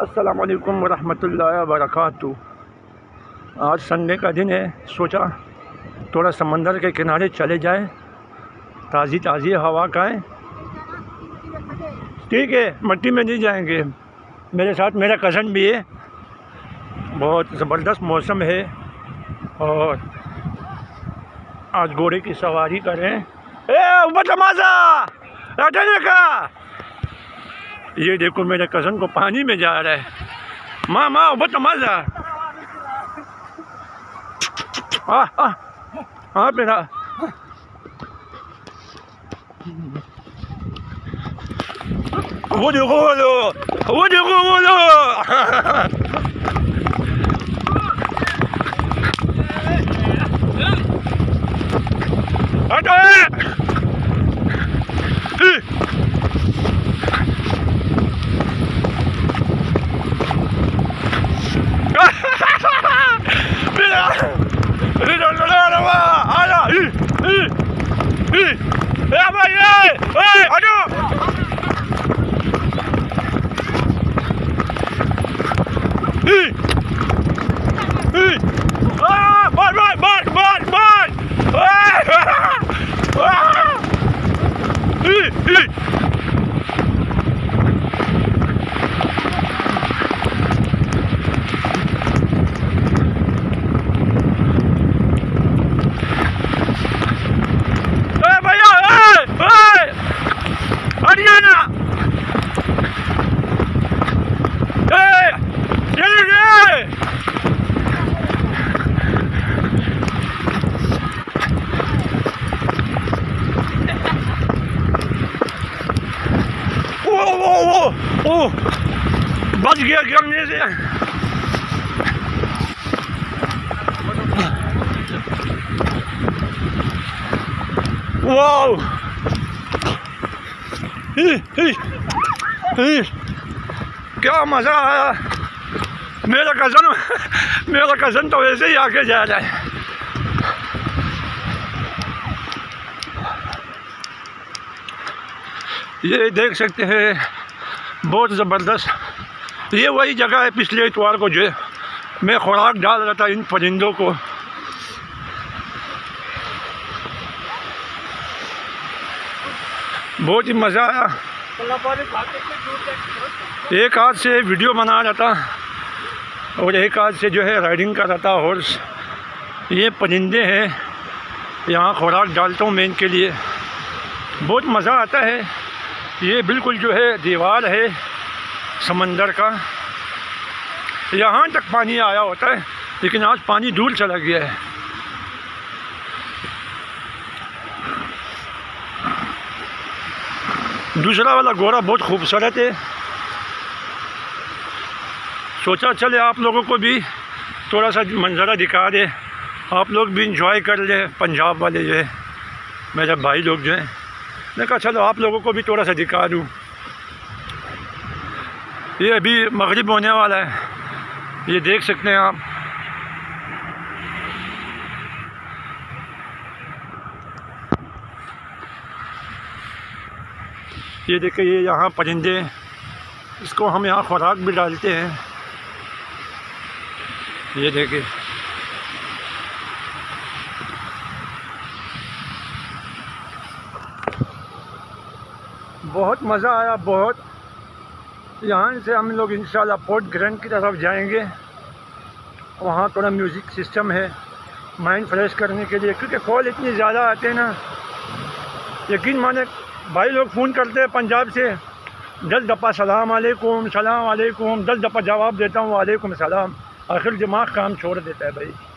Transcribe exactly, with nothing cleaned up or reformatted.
अस्सलाम वालेकुम वरहमतुल्लाहि वबरकातुहू। आज संडे का दिन है, सोचा थोड़ा समंदर के किनारे चले जाए, ताज़ी ताज़ी हवा खाएं। ठीक है, मट्टी में नहीं जाएंगे। मेरे साथ मेरा कज़न भी है। बहुत ज़बरदस्त मौसम है और आज घोड़े की सवारी करें। ए ऊपर तमाशा हटने का। ये देखो मेरे कज़न को पानी में जा रहा है। माँ माँ ऊपर तमाशा। हाँ हाँ हाँ मेरा वो देखो वो देखो वो देखो वो देखो। हटो ओ बच गया गिरने से। वाओ क्या मज़ा आया। मेरा कज़न मेरा कज़न तो वैसे ही आके जा रहा है। ये देख सकते हैं, बहुत ज़बरदस्त। ये वही जगह है पिछले इतवार को जो मैं खुराक डाल रहा था इन परिंदों को। बहुत ही मज़ा आया। एक हाथ से वीडियो बना रहा था और एक हाथ से जो है राइडिंग कर रहा था हॉर्स। ये परिंदे हैं, यहाँ खुराक डालता हूँ मैं इनके लिए। बहुत मज़ा आता है। ये बिल्कुल जो है दीवार है समंदर का, यहाँ तक पानी आया होता है, लेकिन आज पानी दूर चला गया है। दूसरा वाला घोड़ा बहुत खूबसूरत है। सोचा चले आप लोगों को भी थोड़ा सा मंजरा दिखा दे, आप लोग भी इंजॉय कर ले। पंजाब वाले जो है मेरे भाई लोग जो हैं, मैंने कहा चलो आप लोगों को भी थोड़ा सा दिखा दूँ। ये अभी मगरिब होने वाला है, ये देख सकते हैं आप। ये देखिए, ये यहाँ परिंदे, इसको हम यहाँ खुराक भी डालते हैं। ये देखिए, बहुत मज़ा आया बहुत। यहाँ से हम लोग इंशाल्लाह पोर्ट ग्रैंड की तरफ जाएंगे। वहाँ थोड़ा म्यूज़िक सिस्टम है माइंड फ्रेश करने के लिए, क्योंकि कॉल इतनी ज़्यादा आते हैं ना। यकीन माने भाई लोग फ़ोन करते हैं पंजाब से, दस दफ़ा सलाम अलैकुम सलाम अलैकुम, दस दफ़ा जवाब देता हूँ वालेकुम सलाम। आखिर दिमाग काम छोड़ देता है भाई।